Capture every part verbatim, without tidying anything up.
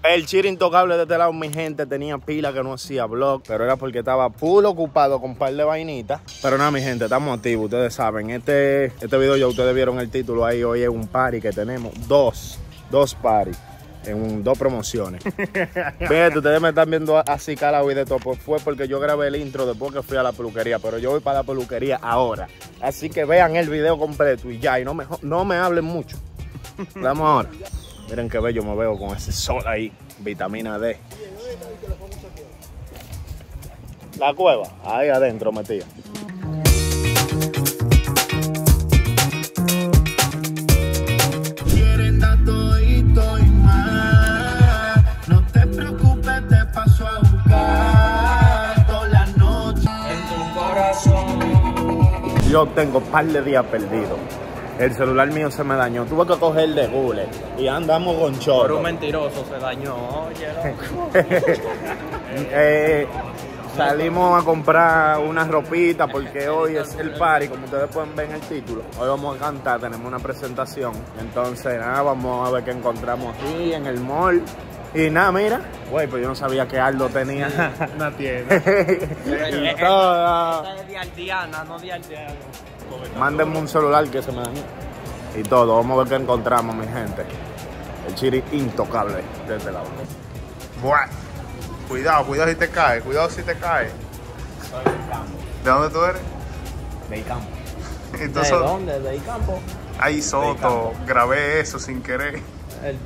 El Chiri intocable de este lado, mi gente, tenía pila que no hacía vlog, pero era porque estaba full ocupado con un par de vainitas. Pero nada, mi gente, estamos activos, ustedes saben. Este, este video ya ustedes vieron el título ahí. Hoy es un party que tenemos, dos, dos parties en un, dos promociones. Fíjate, ustedes me están viendo así calado y de todo. Pues fue porque yo grabé el intro después que fui a la peluquería, pero yo voy para la peluquería ahora. Así que vean el video completo y ya, y no me, no me hablen mucho. Vamos ahora. Miren qué bello me veo con ese sol ahí, vitamina D. La cueva, ahí adentro metida. Quieren dar todito y más. No te preocupes, te paso a buscar toda la noche en tu corazón. Yo tengo un par de días perdidos. El celular mío se me dañó. Tuve que coger el de Google y andamos con chorro. Por un mentiroso se dañó. Oye, eh, salimos a comprar una ropita porque hoy es el party, como ustedes pueden ver en el título. Hoy vamos a cantar, tenemos una presentación. Entonces, nada, vamos a ver qué encontramos aquí en el mall. Y nada, mira, güey, pues yo no sabía que Aldo tenía una tienda. Esta es de Aldiana, no de Aldiana. Mándenme un celular que se me dañó. Y todo, vamos a ver qué encontramos, mi gente. El Chiri intocable de este lado. Buah. Cuidado, cuidado si te cae, cuidado si te cae. Soy del campo. ¿De dónde tú eres? Del campo. Entonces, ¿De dónde? ¿Del campo? ahí Soto, grabé eso sin querer. El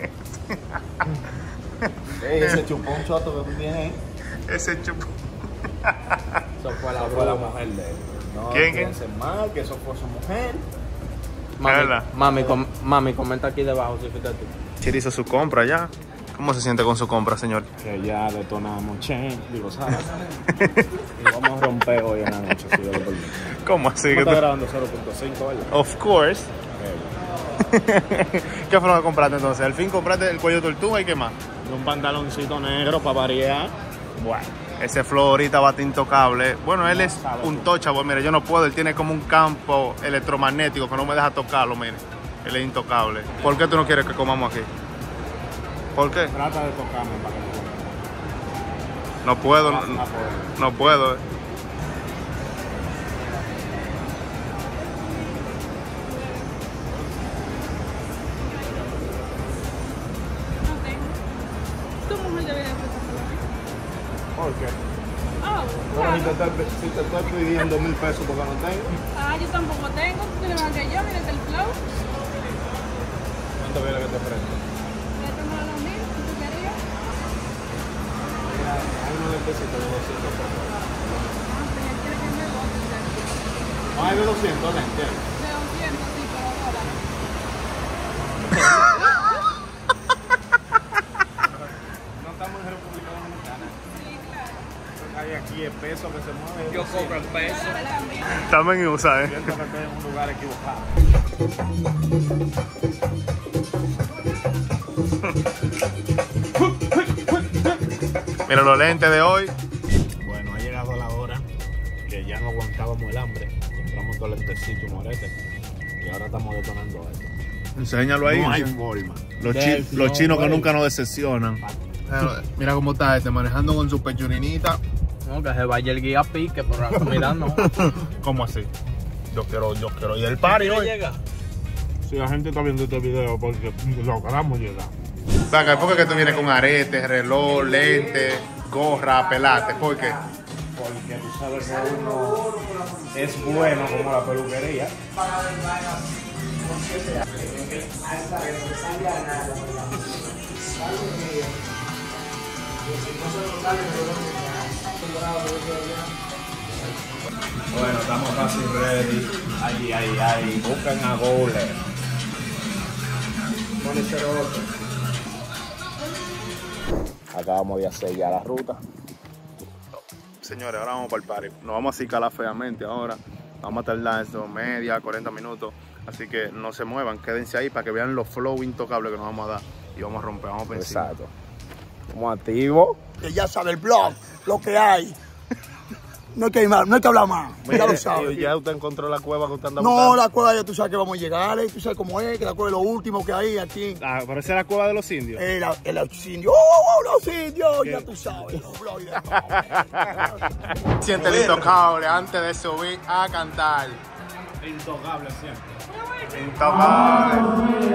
Ey, ese chupón choto que tú tienes ahí. Ese chupo. Eso fue la, Esa fue la mujer de él. No ¿Quién, piensen mal, que eso fue su mujer. Mami, ¿Verdad? mami, com mami, comenta aquí debajo si fuiste tú. Chiri hizo su compra ya. ¿Cómo se siente con su compra, señor? Que ya detonamos Chen, digo, ¿sabes? Y vamos a romper hoy en la noche, si Dios lo permite. ¿Cómo así? ¿Cómo que está tú- grabando cero punto cinco, verdad? Of course. Ok. ¿Qué fue lo que compraste entonces? Al fin compraste el cuello tortuga y qué más. Y un pantaloncito negro para variar. Bueno, ese flow ahorita va intocable. Bueno, él es un tocha, pues mire, yo no puedo. Él tiene como un campo electromagnético que no me deja tocarlo, mire. Él es intocable. ¿Por qué tú no quieres que comamos aquí? ¿Por qué? Trata de tocarme para que No puedo, no no, pueda. no puedo. Tu mujer debería empezar por ahí. ¿Por qué? Ah, Pero si te, claro. estoy, si te estoy pidiendo mil pesos porque no tengo. Ah, yo tampoco tengo. Tú tienes más que yo, mírate el flow. ¿Cuánto viene que te ofrezco? Ya te mando los mil, si tú querías. Mira, hay unos lentecitos de doscientos pesos. Ah, pero ya quiere que me bote de aquí. No hay de doscientos lentes. De doscientos, sí, pero ahora. No estamos en República Dominicana. Sí, claro. Hay aquí el peso que se mueve. Yo cobro el peso. Ahora también. Estamos en U S A, ¿eh? Siento que estoy en un lugar equivocado. Mira los lentes de hoy. Bueno, ha llegado la hora que ya no aguantábamos el hambre. Compramos todo el lentecito y morete. Y ahora estamos detonando esto. Enséñalo ahí. No hay forma. Los, Del chi- los flow, chinos que güey. nunca nos decepcionan. Mira cómo está este, manejando con su pechurinita. No, que se vaya el guía a pique, pero la comida no. ¿Cómo así? Yo quiero, yo quiero ir al party hoy. llega? Si la gente está viendo este video porque logramos llegar. Venga, ¿por qué que tú vienes con aretes, reloj, lentes, gorra, pelate? ¿Por qué? Porque tú sabes que uno es bueno como la peluquería. Bueno, estamos casi ready. Ay, ay, ay. Busquen a Google. Acabamos de hacer ya la ruta. Señores, ahora vamos para el party. Nos vamos a cicalar feamente ahora. Vamos a tardar esto media, cuarenta minutos. Así que no se muevan, quédense ahí para que vean los flow intocables que nos vamos a dar. Y vamos a romper, vamos a pensar. Exacto. Como activo. Que ya sabe el blog, lo que hay. no hay que, ir más, no hay que hablar más. Ya Mire, lo sabes. Ya usted encontró la cueva que usted anda No, buscando. la cueva ya tú sabes que vamos a llegar, tú sabes cómo es, que la cueva es lo último que hay aquí. Ah, pero esa es la cueva de los indios. Eh, la- el los indios, ¡oh, los indios! Ya tú sabes, los bloides. Siente el intocable antes de subir a cantar. Intocable siempre. Intocable.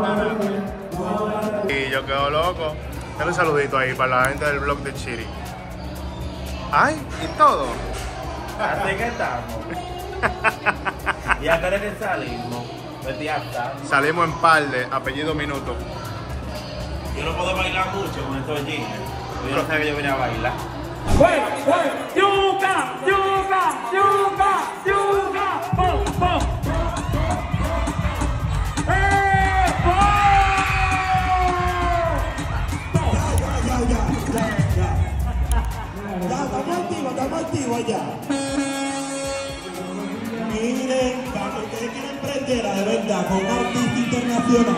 Y yo quedo loco. Dale un saludito ahí para la gente del blog de Chiri. Ay, y todo. Así que estamos. ¿Y a qué hora que salimos? Pues ya está. Salimos en Parde, apellido Minuto. Yo no puedo bailar mucho con estos jeans. Yo no sabía que yo venía a bailar. Yuca, yuca, yuca, yuca, pum, pum. Ya, estamos activos, estamos activos ya. Miren, cuando ustedes quieren prender de verdad con un artista internacional.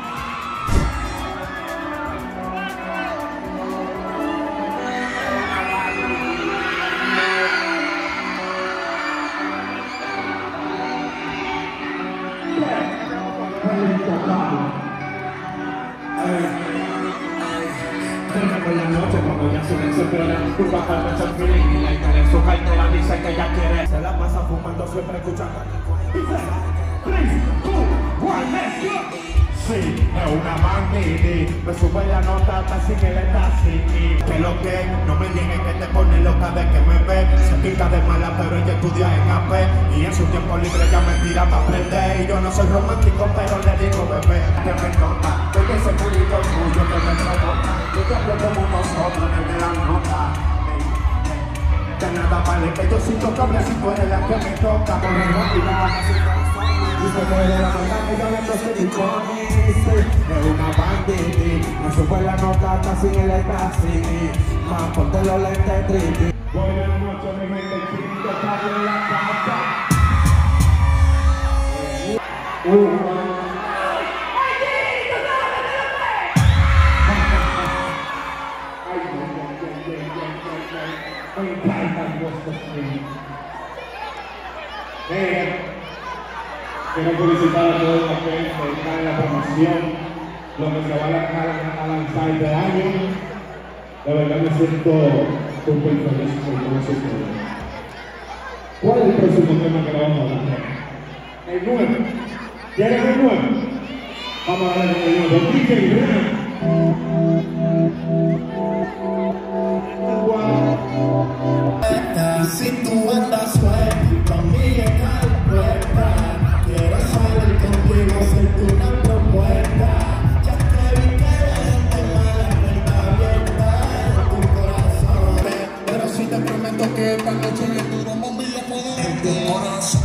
Por la noche cuando ya su se espera, curva para el feeling y la interés, su cartera dice que ella quiere. Se la pasa fumando siempre escuchando. tres, dos, uno, let's go. Sí, es una bandidi, me sube la nota hasta sin el taxi. Que lo que, no me digan que te pone loca de que me ve. Se pinta de mala pero ella estudia en A P. Y en su tiempo libre ya me tira para aprender. Y yo no soy romántico pero le digo bebé. Que me toca, porque ese purito tuyo que me provoca. Yo te hablo como nosotros desde la nota. De nada vale que yo siento cable si tú eres la que me toca. Por el rápido. Y se muere la nota que yo le entonces dispone. Es una bandidi, me sube la nota hasta sin el taxi. Más ponte los lentes tricky. Buenas noches mi mente chiquito, está en la casa. Uh. Me encantan vuestros niños. Quiero felicitar a todos los que están en la promoción, los que se van a, a lanzar este año. De verdad me siento súper feliz por todo eso. ¿Cuál es el próximo tema que le vamos a hablar? El nuevo. ¿Quieren el nuevo? Vamos a darle con el nuevo. D J Si tú andas suelto, conmigo está la puerta. Quiero salir contigo, hacerte una propuesta. Ya te vi que dejaste la puerta abierta en tu corazón. Pero si te prometo que esta noche le duro un día en tu corazón.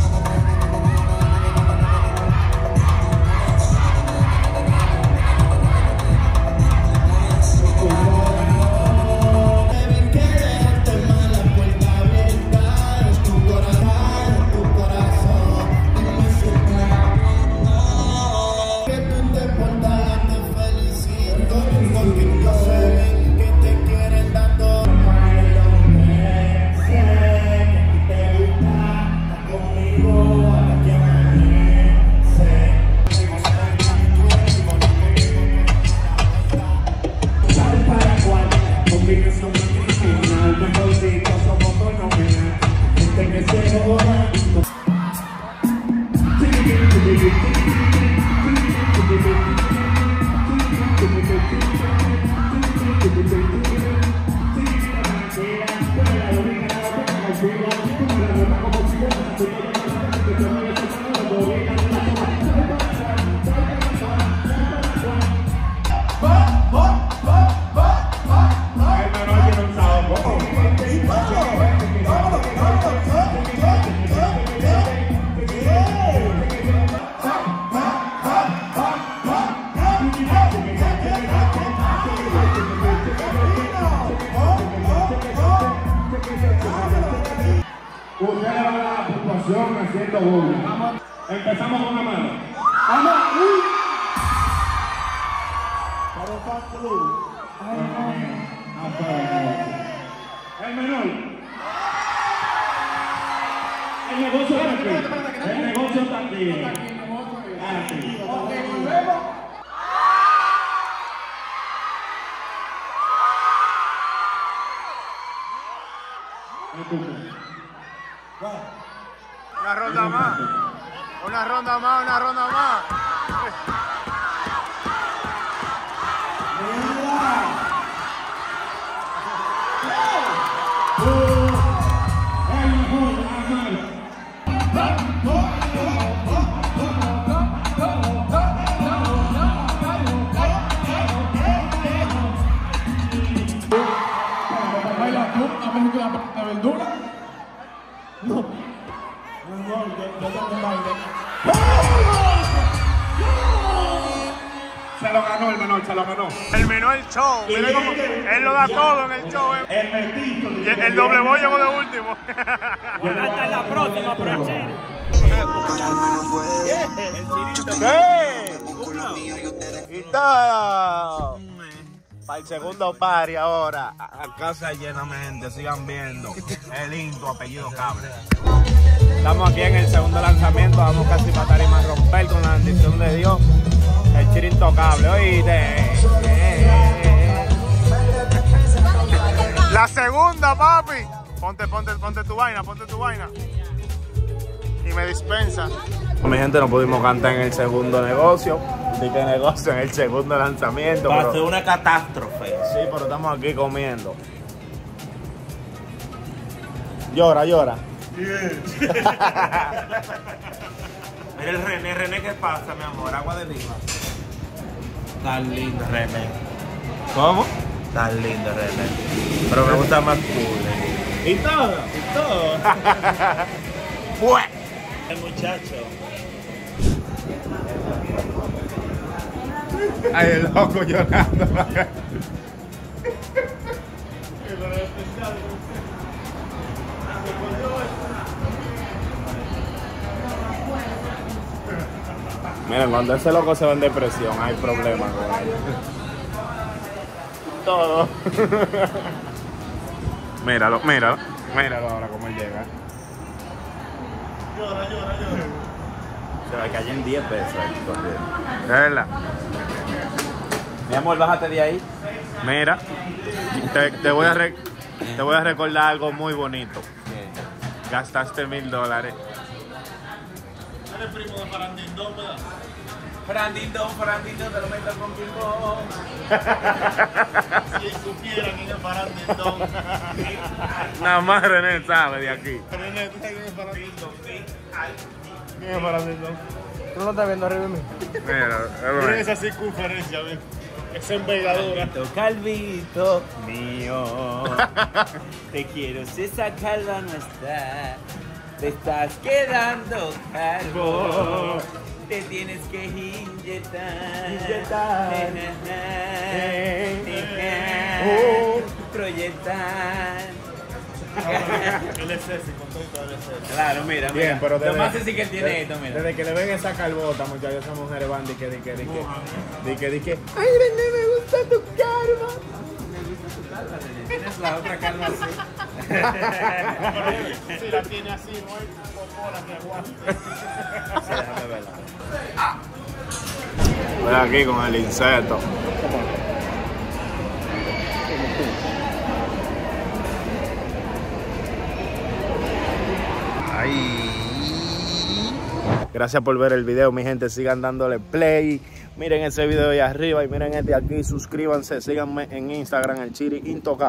Ustedes van a la puntuación haciendo bulla. Empezamos con una mano. ¡Vamos! ¡Uy! Para el Fan Club. El menor. El negocio está aquí. El negocio está aquí. Aquí. Ok, volvemos. Una ronda más. Una ronda más, una ronda más. ¿Baila tú una película de verdura? No. No, no, yo, yo tengo un baile. Se lo ganó el menor, se lo ganó. Terminó el show. Mira cómo él lo da todo en el show. eh. El mestizo. Y el, el doble boy llegó de último. Hasta la próxima, pero chévere. ¿Qué? Y todo. Para el segundo party ahora. A a casa llena, mi gente. Sigan viendo. El Into, apellido Cable. Estamos aquí en el segundo lanzamiento. Vamos casi para tarima a romper con la bendición de Dios. El Chiri Intocable, oíste. La segunda, papi. Ponte, ponte, ponte tu vaina, ponte tu vaina. Y me dispensa. Mi gente, no pudimos cantar en el segundo negocio. Ni que negocio en el segundo lanzamiento. Va a pero- ser una catástrofe. Sí, pero estamos aquí comiendo. Llora, llora. Mira el René, René, ¿qué pasa, mi amor? Agua de lima. Tan lindo, René. ¿Cómo? Tan lindo, René. Pero me gusta más cool. Y todo, y todo. Pues. El muchacho. Ay, el loco llorando. Miren, cuando ese loco se va en depresión, hay problemas con él. Todo. Míralo, míralo. Míralo ahora cómo él llega. Se va a caer en diez pesos ahí, corriendo. De verdad. Mi amor, bájate de ahí. Mira. Te, te voy a re- te voy a recordar algo muy bonito. Gastaste mil dólares. Frandindón, Frandindón, te lo meto con King Si supieran quién es Farandindón. Nada más René sabe de aquí. René, ¿tú sabes quién es Farandindón? ¿Quién es Farandindón? ¿Tú no estás viendo arriba de mí? Mira, Miren esa circunferencia, ¿ves? Esa envergadura. Calvito mío, te quiero si esa calva no está, te estás quedando calvo, te tienes que inyectar, Inyectar. Dejar, proyectar. Él es ese, con todo el ese. Claro, mira, Bien, mira. pero Lo desde- más así que él tiene desde- esto, mira. Desde que le ven esa calvota, muchachos, esas mujeres van de que, de que, de que, de que, de que, ay, René, me gusta tu calva. Tienes la otra calma así. Si la tiene así, no hay popola que aguante. Sí, déjame verla. Voy aquí con el insecto. Gracias por ver el video, mi gente. Sigan dándole play. Miren ese video ahí arriba y miren este aquí. Suscríbanse, síganme en Instagram, el Chiri Intocable.